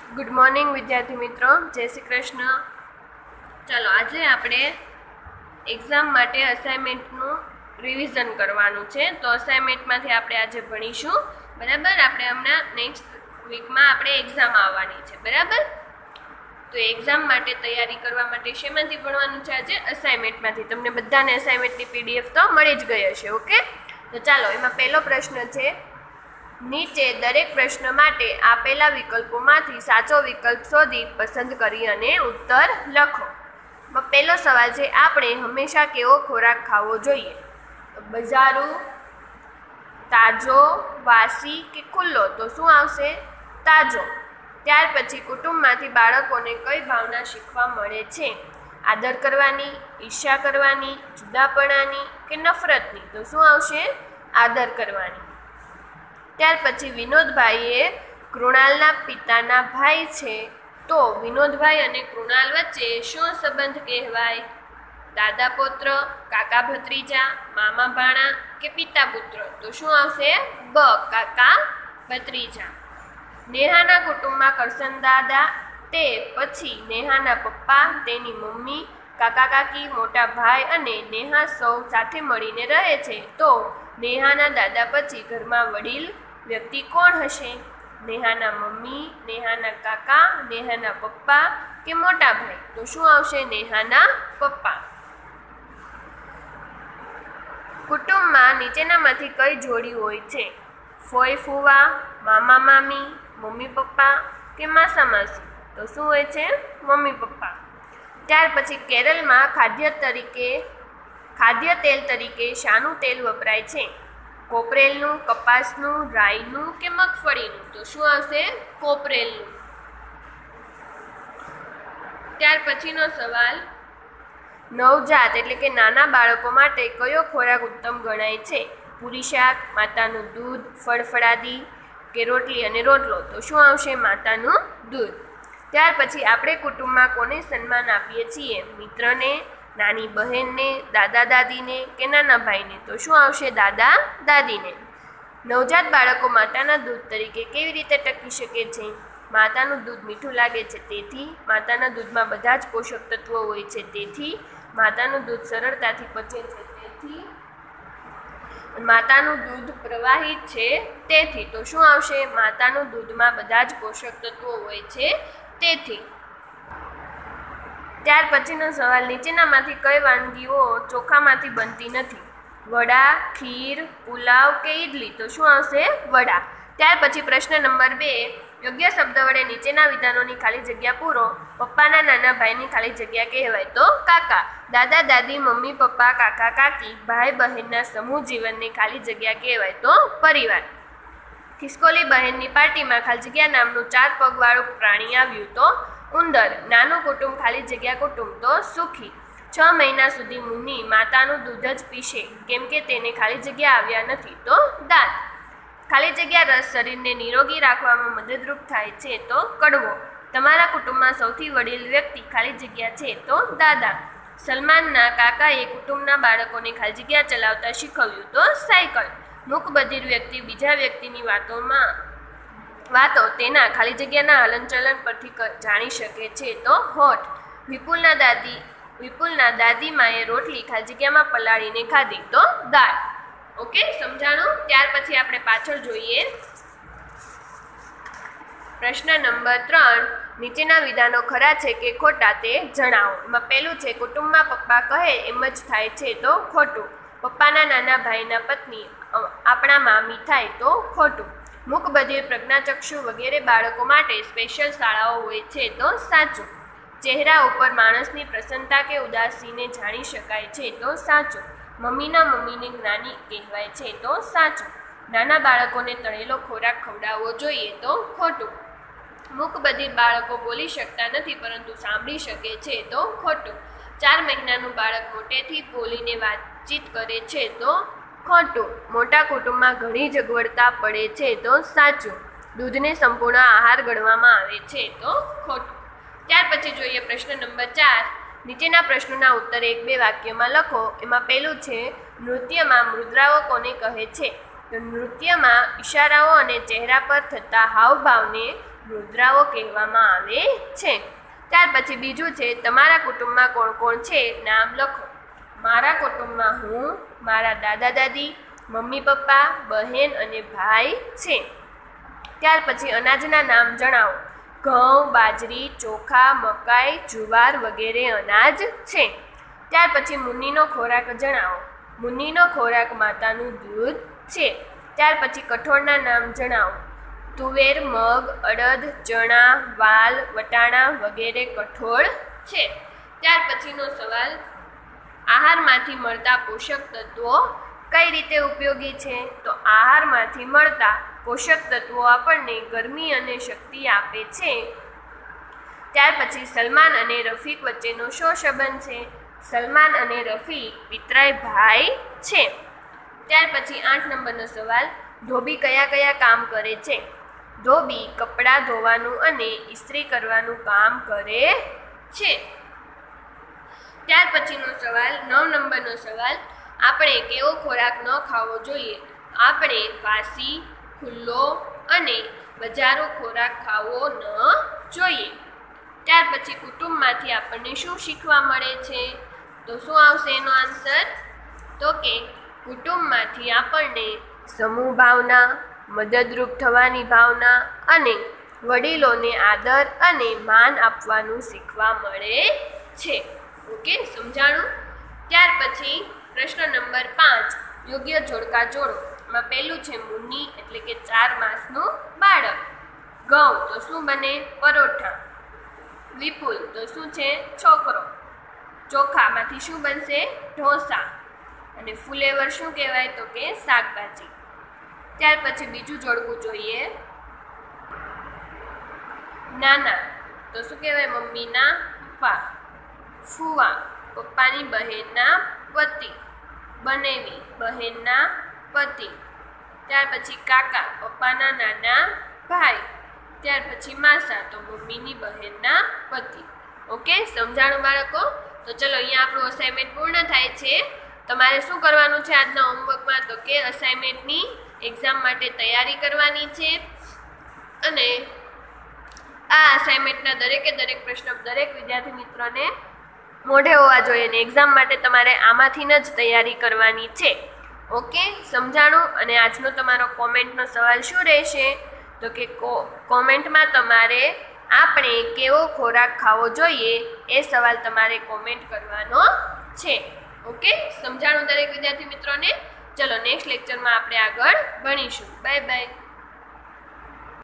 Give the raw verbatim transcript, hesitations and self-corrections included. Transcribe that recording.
Good morning विद्यार्थी मित्रों, जय श्री कृष्ण। चलो आज આપણે એક્ઝામ માટે અસાઇનમેન્ટનું રિવિઝન કરવાનું છે। તો અસાઇનમેન્ટમાંથી આપણે આજે ભણીશું, બરાબર। આપણે હમણાં નેક્સ્ટ વીકમાં આપણે એક્ઝામ આવવાની છે, બરાબર। તો એક્ઝામ માટે તૈયારી કરવા માટે શેમાંથી ભણવાનું છે? આજે અસાઇનમેન્ટમાંથી। તમને બધાને અસાઇનમેન્ટની પીડીએફ તો મળી જ ગઈ હશે, ઓકે। તો ચાલો, એમાં પહેલો પ્રશ્ન છે, નીચે દરેક પ્રશ્ન માટે આપેલા વિકલ્પોમાંથી સાચો વિકલ્પ શોધી પસંદ કરી અને ઉત્તર લખો। પહેલો સવાલ છે, આપણે હંમેશા કેવો ખોરાક ખાવો જોઈએ? બજારું, તાજો, વાસી કે ખુલ્લો? તો શું આવશે? તાજો। ત્યાર પછી કુટુંબમાંથી બાળકોને કઈ ભાવના શીખવા મળે છે? આદર કરવાની, ઈર્ષ્યા કરવાની, જુદાપણાની કે નફરતની? તો શું આવશે? આદર કરવાની। ત્યાર પછી વિનોદભાઈ એ કૃણાલના પિતાના ભાઈ છે, તો વિનોદભાઈ અને કૃણાલ વચ્ચે શું સંબંધ કહેવાય? દાદા પુત્ર, કાકા ભત્રીજા, મામા ભાણા કે પિતા પુત્ર? તો શું આવશે? બ, કાકા ભત્રીજા। નેહાના કુટુંબમાં કરશન દાદા, તે પછી નેહાના પપ્પા, તેની મમ્મી, કાકા કાકી, મોટા ભાઈ અને નેહા સૌ સાથે મળીને રહે છે, તો નેહાના દાદા પછી ઘરમાં વડીલ વ્યક્તિ કોણ હશે? નેહાના મમ્મી, નેહાના કાકા, નેહાના પપ્પા કે મોટા ભાઈ? તો શું આવશે? નેહાના પપ્પા। કુટુંબમાં નીચેનામાંથી કઈ જોડી હોય છે? ફોઈ ફુવા, મામા મામી, મમ્મી પપ્પા કે માસા માસી? તો શું હોય છે? Mummy papa. ત્યાર પછી કેરળમાં ખાદ્ય તરીકે ખાદ્ય તેલ તરીકે શાનું તેલ વપરાય છે? કોપરેલનું, કપાસનું, રાઈનું કે મગફળીનું? તો શું આવશે? કોપરેલનું। ત્યાર પછીનો સવાલ, નવજાત એટલે કે નાના બાળકો માટે કયો ખોરાક ઉત્તમ ગણાય છે? પૂરી શાક, માતાનું દૂધ, ફળફળાદી કે રોટલી અને રોટલો? તો શું આવશે? માતાનું દૂધ। ત્યાર પછી આપણે કુટુંબમાં કોને સન્માન આપીએ છીએ? મિત્રને, નાની બહેનને, દાદા દાદીને કે નાના ભાઈને? તો શું આવશે? દાદા દાદીને। નવજાત બાળકો માતાના દૂધ તરીકે કેવી રીતે ટકી શકે છે? માતાનું દૂધ મીઠું લાગે છે, તેથી માતાના દૂધમાં બધા જ પોષક તત્વો હોય છે, તેથી માતાનું દૂધ સરળતાથી પચે છે, તેથી માતાનું દૂધ પ્રવાહિત છે, તેથી? તો શું આવશે? માતાનું દૂધમાં બધા જ પોષક તત્વો હોય છે, તેથી। ત્યાર પછીનો સવાલ, નીચેનામાંથી કઈ વાનગીઓ ચોખામાંથી બનતી નથી? વડા, ખીર, પુલાવ કે ઈડલી? તો શું આવશે? વડા। ત્યાર પછી પ્રશ્ન નંબર બે, યોગ્ય શબ્દ વડે નીચેના વિધાનોની ખાલી જગ્યા પૂરો। પપ્પાના નાના ભાઈની ખાલી જગ્યા કહેવાય? તો કાકા। દાદા દાદી, મમ્મી પપ્પા, કાકા કાકી, ભાઈ બહેનના સમૂહ જીવનની ખાલી જગ્યા કહેવાય? તો પરિવાર। ખિસકોલી બહેનની પાર્ટીમાં ખાલી જગ્યા નામનું ચાર પગવાળું પ્રાણી આવ્યું? તો ઉંદર। નાનું કુટુંબ ખાલી જગ્યા કુટુંબ? તો સુખી। છ મહિના સુધી મુનિ માતાનું દૂધ જ પીશે, કેમ કે તેને ખાલી જગ્યા આવ્યા નથી? તો દાંત। ખાલી જગ્યા રસ શરીરને નિરોગી રાખવામાં મદદરૂપ થાય છે? તો કડવો। તમારા કુટુંબમાં સૌથી વડીલ વ્યક્તિ ખાલી જગ્યા છે? તો દાદા। સલમાનના કાકાએ કુટુંબના બાળકોને ખાલી જગ્યા ચલાવતા શીખવ્યું? તો સાયકલ। મૂકબધિર વ્યક્તિ બીજા વ્યક્તિની વાતોમાં વાતો તેના ખાલી જગ્યાના હલનચલન પરથી જાણી શકે છે? તો હોઠ। વિપુલના દાદી વિપુલના દાદીમાએ રોટલી ખાલી જગ્યામાં પલાળીને ખાધી? તો દાળ। ઓકે, સમજાણું? ત્યાર પછી આપણે પાછળ જોઈએ, પ્રશ્ન નંબર ત્રણ, નીચેના વિધાનો ખરા છે કે ખોટા તે જણાવો। એમાં પહેલું છે, કુટુંબમાં પપ્પા કહે એમ જ થાય છે? તો ખોટું। પપ્પાના નાના ભાઈના પત્ની આપણા મામી થાય? તો ખોટું। મૂકબધિર, પ્રજ્ઞાચક્ષુ વગેરે બાળકો માટે સ્પેશિયલ શાળાઓ હોય છે? તો સાચું। ચહેરા ઉપર માણસની પ્રસન્નતા કે ઉદાસીને જાણી શકાય છે? તો સાચું। મમ્મીના મમ્મીને જ્ઞાની કહેવાય છે? તો સાચું। નાના બાળકોને તળેલો ખોરાક ખવડાવવો જોઈએ? તો ખોટું। મૂકબધિર બાળકો બોલી શકતા નથી પરંતુ સાંભળી શકે છે? તો ખોટું। ચાર મહિનાનું બાળક મોટેથી બોલીને વાતચીત કરે છે? તો ખોટું। મોટા કુટુંબમાં ઘણી જ અગવડતા પડે છે? તો સાચું। દૂધને સંપૂર્ણ આહાર ગણવામાં આવે છે? તો ખોટું। ત્યાર પછી જોઈએ પ્રશ્ન નંબર ચાર, નીચેના પ્રશ્નોના ઉત્તર એક બે વાક્યમાં લખો। એમાં પહેલું છે, નૃત્યમાં મુદ્રાઓ કોને કહે છે? તો નૃત્યમાં ઇશારાઓ અને ચહેરા પર થતા હાવભાવને મુદ્રાઓ કહેવામાં આવે છે. ત્યાર પછી બીજું છે તમારા કુટુંબમાં કોણ કોણ છે નામ લખો. મારા કુટુંબમાં હું, મારા દાદા દાદી, મમ્મી પપ્પા, બહેન અને ભાઈ છે. ત્યાર પછી અનાજના નામ જણાવો. ઘઉં, બાજરી, ચોખા, મકાઈ, જુવાર વગેરે અનાજ છે. ત્યાર પછી મુનિનો ખોરાક જણાવો. મુનિનો ખોરાક માતાનું દૂધ છે. ત્યાર પછી કઠોળના નામ જણાવો. તુવેર, મગ, અડદ, ચણા, વાલ, વટાણા વગેરે કઠોળ છે. ત્યાર પછીનો સવાલ, આહારમાંથી મળતા પોષક તત્વો કઈ રીતે ઉપયોગી છે? તો આહારમાંથી મળતા પોષક તત્વો આપણને ગરમી અને શક્તિ આપે છે. ત્યાર પછી સલમાન અને રફીક વચ્ચેનો શો સંબંધ છે? સલમાન અને રફીક પિતરાઈ ભાઈ છે. ત્યાર પછી આઠ નંબરનો સવાલ, ધોબી કયા કયા કામ કરે છે? ધોબી કપડાં ધોવાનું અને ઇસ્ત્રી કરવાનું કામ કરે છે. ત્યાર પછીનો સવાલ નવ નંબરનો સવાલ, આપણે કેવો ખોરાક ન ખાવો જોઈએ? આપણે વાસી, ખુલ્લો અને બજારો ખોરાક ખાવો ન જોઈએ. ત્યાર પછી કુટુંબમાંથી આપણને શું શીખવા મળે છે? તો શું આવશે એનો આન્સર? તો કે કુટુંબમાંથી આપણને સમૂહ ભાવના, મદદરૂપ થવાની ભાવના અને વડીલોને આદર અને માન આપવાનું શીખવા મળે છે. ઓકે, સમજાણું? ત્યાર પછી પ્રશ્ન નંબર પાંચ, યોગ્ય જોડકા જોડો. એમાં પહેલું છે મુન્ની એટલે કે ચાર માસનું બાળક. ઘઉં તો શું બને? પરોઠા. વિપુલ તો શું છે? છોકરો. ચોખામાંથી શું બનશે? ઢોસા. અને ફુલેવર શું કહેવાય? તો કે શાકભાજી. ત્યાર પછી બીજું જોડકું જોઈએ. નાના તો શું કહેવાય? મમ્મીના પપ્પા. ફુવા પપ્પાની બહેનના પતિ. બનેવી બહેનના પતિ. ત્યાર પછી કાકા પપ્પાના નાના ભાઈ. ત્યાર પછી માસા તો મમ્મીની બહેનના પતિ. ઓકે, સમજાણું બાળકો? તો ચલો અહીંયા આપણું અસાઇનમેન્ટ પૂર્ણ થાય છે. તમારે શું કરવાનું છે આજના હોમવર્કમાં? તો કે અસાઇનમેન્ટની એક્ઝામ માટે તૈયારી કરવાની છે. અને આ અસાઇનમેન્ટના દરેકે દરેક પ્રશ્ન દરેક વિદ્યાર્થી મિત્રોને મોઢે હોવા જોઈએ અને એક્ઝામ માટે તમારે આમાંથી જ તૈયારી કરવાની છે. ઓકે, સમજાણું? અને આજનો તમારો કોમેન્ટનો સવાલ શું રહેશે? તો કે કોમેન્ટમાં તમારે આપણે કેવો ખોરાક ખાવો જોઈએ એ સવાલ તમારે કોમેન્ટ કરવાનો છે. ઓકે, સમજાણું દરેક વિદ્યાર્થી મિત્રોને? ચલો નેક્સ્ટ લેક્ચરમાં આપણે આગળ ભણીશું. Bye bye.